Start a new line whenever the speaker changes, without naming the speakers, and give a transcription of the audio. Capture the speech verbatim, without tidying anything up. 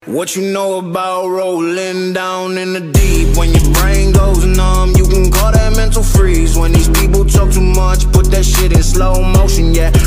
What you know about rolling down in the deep? When your brain goes numb, you can call that mental freeze. When these people talk too much, put that shit in slow motion, yeah.